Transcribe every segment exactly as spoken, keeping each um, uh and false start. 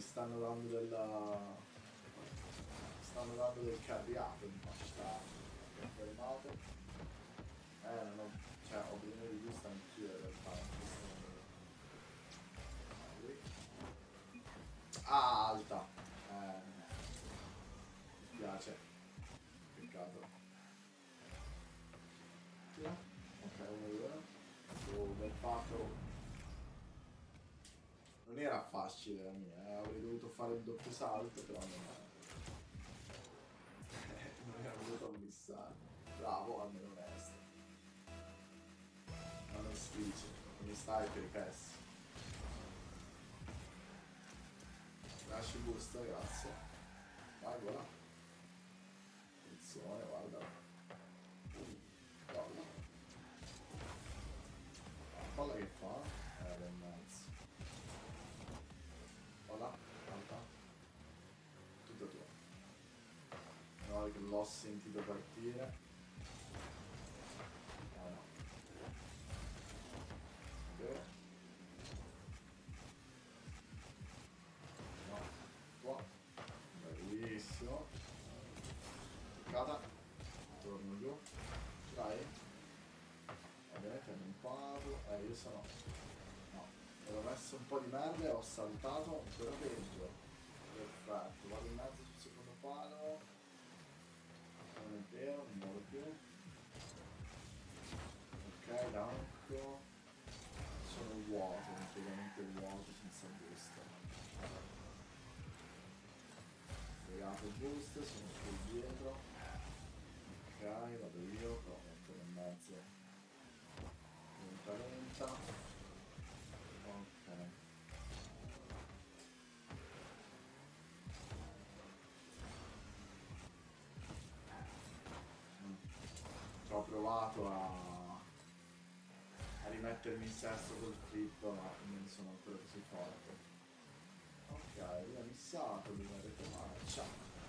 stanno dando della... stanno dando del carriato in faccia. Fermato. Eh, non ho... cioè ho bisogno di vista anch'io in realtà. Ah, alta. Eh, mi spiace. Peccato. Ok, uno due. Oh, ben fatto. Non era facile la mia, eh. Avrei dovuto fare il doppio salto, però non era. Non era voluto ammissare. Bravo, almeno onesto. Ma non si dice, mi stai per i fessi. Lasci busta, grazie. Vai, voilà. Attenzione, guarda. Uh, guarda. La palla che fa? Era in mezzo. Voilà, alta. Tutta tua. No, che l'ho sentito partire. Ah no. Ok. No. Qua. Bellissimo. Toccata. Torno giù. Ce l'hai? Ovviamente non parlo. Eh, io sono... No. Mi ero messo un po' di merda e ho saltato ancora peggio. Perfetto. Vado in mezzo sul secondo palo. Non è vero, non muovo più. Ok, danco. Sono vuoto, completamente vuoto, senza busta. Legato boost, sono sul dietro. Ok, vado io, però metto in mezzo. Lenta lenta. Ok. Mm. Ho provato a, a rimettermi in sesto col flip, ma non sono ancora così forte. Ok, lui ha missato, lui mi ha detto marcia.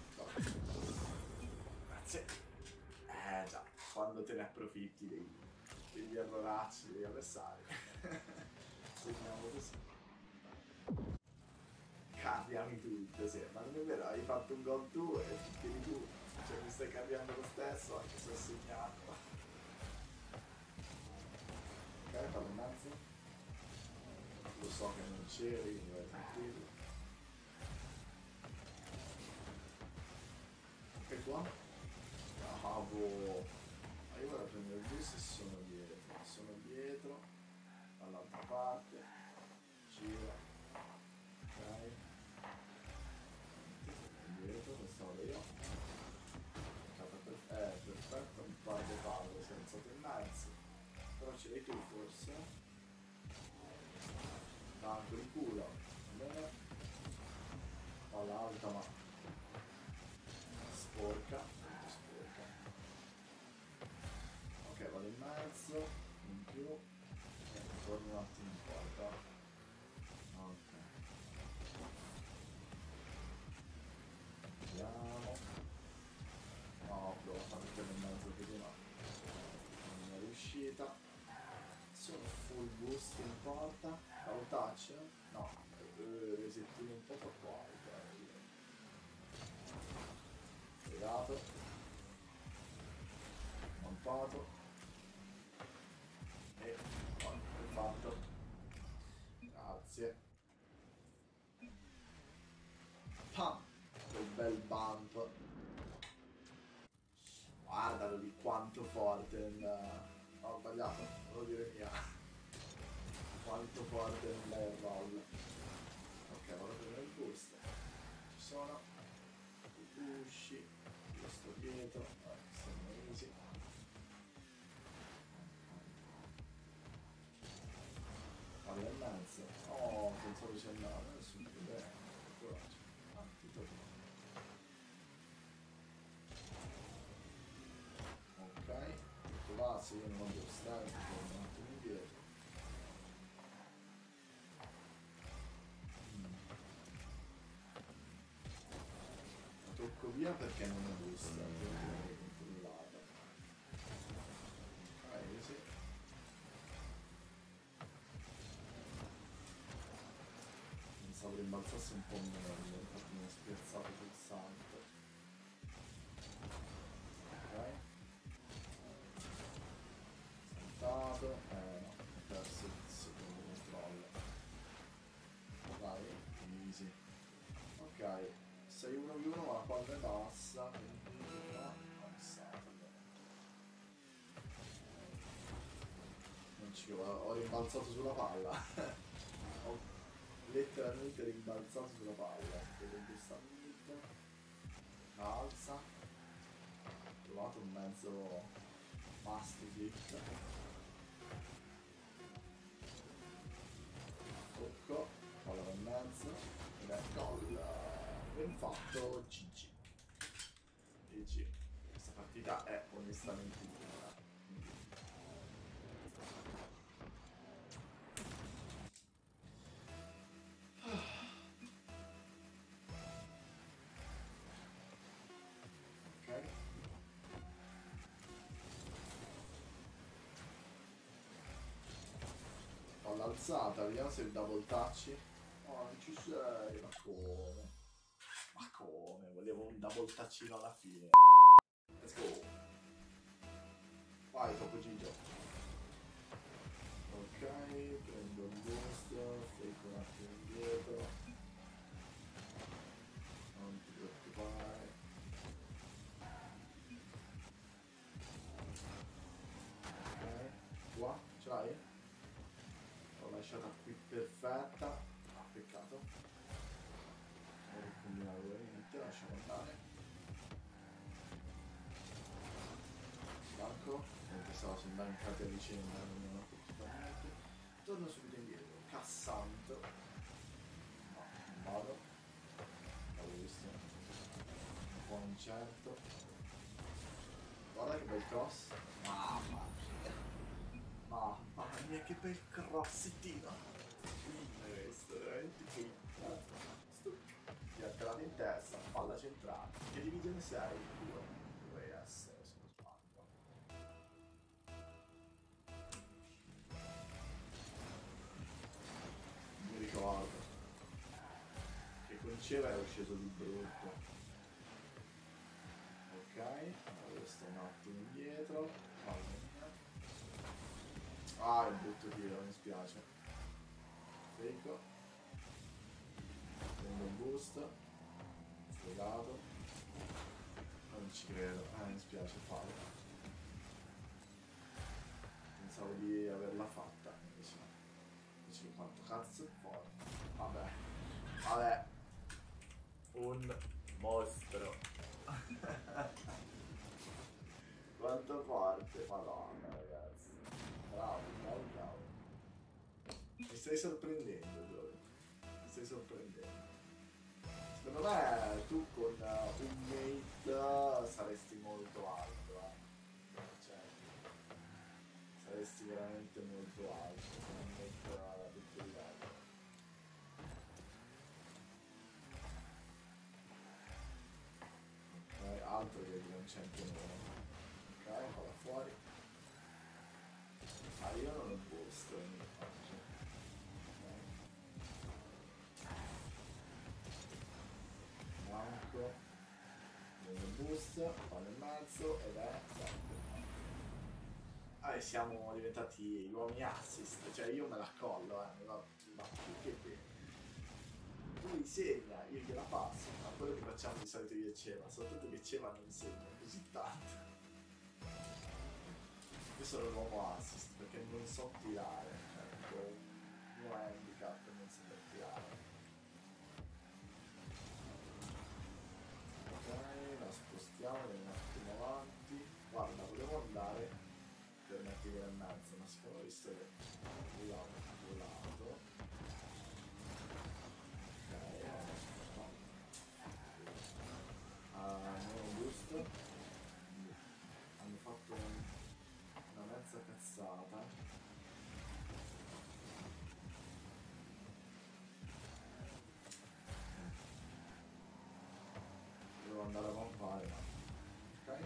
Grazie. Eh già, quando te ne approfitti dei, degli erroracci degli avversari. Segniamo così. Cambiami tutto, sì, ma non è vero, hai fatto un gol tu e tutti tu. Cioè mi stai cambiando lo stesso anche se ho segnato. Ok, fallo in mezzo. Lo so che non c'eri, quindi vai tranquillo. Ok qua? Bravo! Ma io vado a prendere il bus e sono dietro. Sono dietro. Dall'altra parte. Gira. Ok. Indietro, questa vado io. Eh, perfetto, un par di palle, si è alzato in mezzo. Però ce l'hai tu forse? Tanto di culo. Va bene. Palla alta ma sporca. Molto sporca. Ok, vado in mezzo. In più. E torno un attimo in porta. Ok. Vediamo. No, ho provato a metterlo in mezzo prima. Non è riuscita. Sono full boost in porta. Out touch? No, eh, resettino un po' troppo alto. Fregato. Montato. E oh, fatto. Grazie. Pam! Quel bel bump. Guardalo di quanto forte nel... No, ho sbagliato, devo dire mia. Quanto forte nel roll. Ok, vado a prendere il boost. Ci sono. Tu usci. Io sto dietro. Vabbè, stiamo easy. Vado in mezzo. Oh, pensavo ci andava, nessun problema. Coraggio. Ah, tutto bene. Ok, tutto va, se io non ho devo stare, mi torno un attimo indietro. Mm. La tocco via perché non è busta, devo controllata. Ok, sì. Pensavo rimbalzasse un po' meglio, infatti mi ho spiazzato sul salto. Ok. Saltato, eh no, ho perso il secondo controllo. Vai, easy. Ok, sei uno v uno ma la palla è bassa, quindi fa avanzata. Non ci ho, ho rimbalzato sulla palla. Ho letteralmente rimbalzato sulla palla. Vedo questa mid. La alza. Ho trovato un mezzo must flip. Tocco. Palla nel mezzo. Ed è gol. Ben fatto. G G. G G. Questa partita è onestamente buona. Alzata, vediamo se il double touch. Oh, non ci sei, ma come? Ma come? Volevo un double touchino alla fine. Let's go. Vai, Topo Gigio. Ok, prendo il boost, fake un attimo indietro. Non ti preoccupare. Ok, qua, ce l'hai? L'ho lasciata qui perfetta. Ah, peccato. Ho ricombinato veramente, lasciamo andare. Banco, mentre stavo sul bancate a vicenda, non ho capito niente. Torno subito indietro. Cassanto. No, non vado. L'avevo visto. Un po' incerto. Guarda che bel cross. Mamma mia. Mamma mia che bel crossettino. Questo, veramente qui. Ti ha tirato in testa, palla centrale. Che divisione sei? Due. Dovrei essere, se non sbaglio. Non mi ricordo. Che con Ceva è sceso di brutto. Ok, allora sto un attimo indietro. Palla. Ah, è brutto tiro, mi spiace. Fake. Prendo il boost. Fregato. Non ci credo. Ah, mi spiace farlo. Pensavo di averla fatta. Invece no. Invece quanto cazzo è forte. Vabbè. Vabbè. Un mostro. Quanto forte. Madonna, ragazzi. Bravo, bravo, bravo. Mi stai sorprendendo, Giove. Mi stai sorprendendo. Secondo me tu con un mate saresti molto alto, eh. Cioè, saresti veramente molto alto con un mate a tutto livello. Ok, altro che di un championone. Ok, vado fuori. Ah, io non ho posto, mi faccio. Manco. Prendo il boost, vado in mezzo ed è ah, e siamo diventati gli uomini assist, cioè io me la collo, eh, ma, ma più che bene. Lui segna, io gliela passo, ma quello che facciamo di solito io e Ceva, soltanto che Ceva non segna così tanto. Io sono l'uomo assist perché non so tirare, cioè ho un mio handicap non saper tirare. Ok, la spostiamo un attimo avanti. Guarda, volevo andare per mettere in mezzo, ma siccome ho visto che l'ho volato. Ok, no. Uh, nuovo boost. Hanno fatto una mezza cazzata. Devo andare a vampare, ma ok.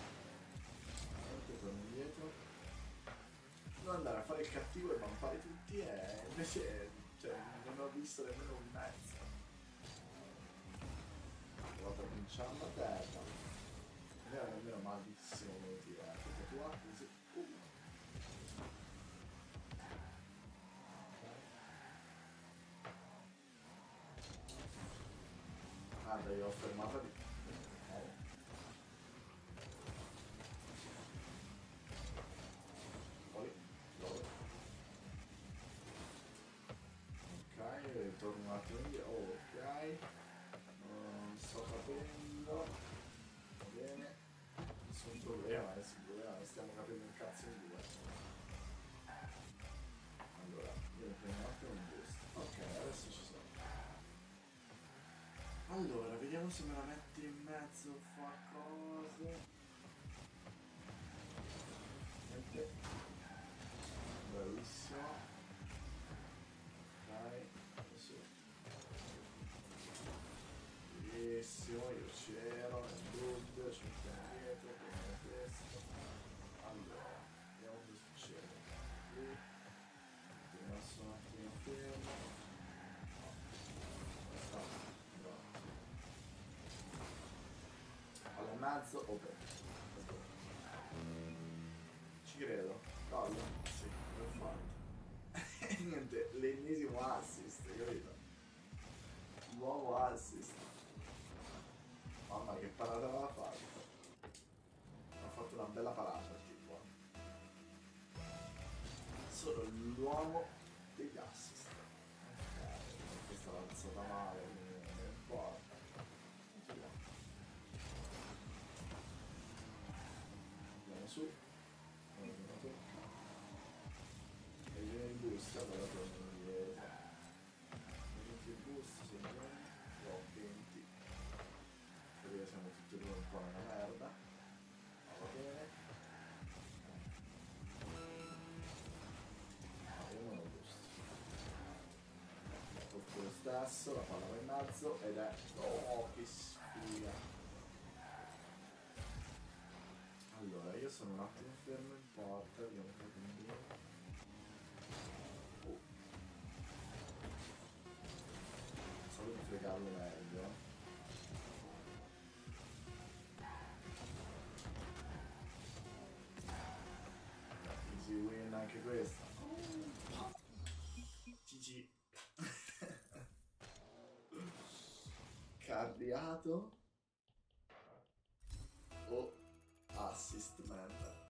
Torno indietro. Devo andare a fare il cattivo e vampare tutti e invece cioè, non ho visto nemmeno un mezzo. lanciando a terra. Non era nemmeno malissimo come tirare, perché tu hai così. Uh. Ah, dai, ho fermato di... Oh. Poi, dove? Ok, ritorno un attimo indietro. Oh, ok. Non sto capendo. Va bene. Nessun problema, nessun problema, non stiamo capendo un cazzo in due. Allora, io prendo un attimo un boost. Ok, adesso ci sono. Allora, vediamo se me la metti in mezzo fa cose. Niente. Bravissimo. Ok, adesso. Bellissimo, io c'ero, nel dubbio, ci mettiamo dietro, prendiamo questo. Allora, vediamo cosa succede. Qui. Mettiamo un attimo fermo. No. Questa. Bravo. Alla mezzo, open. Ci credo. Collo? Sì, l'ho fatto. E niente, l'ennesimo assist, capito? Nuovo assist. Mamma che parata aveva fatto. Ha fatto una bella parata il tipo. Sono l'uomo degli assist. Ok, questa l'ha alzata male, non mi importa. Andiamo su. Andiamo tocca. E viene il boost, allora torno indietro. venti il boost, sei giorni. Ho venti. Perché siamo tutti e due un po' nella merda. Ma va bene. Ah, io non ho boost. Tocco lo stesso, la palla va in mezzo ed è... Oh, che sfiga! Allora, io sono un attimo fermo in porta, vediamo come combino. Oh. Solo di fregarlo meglio. Easy win anche questa. G G. Carriato.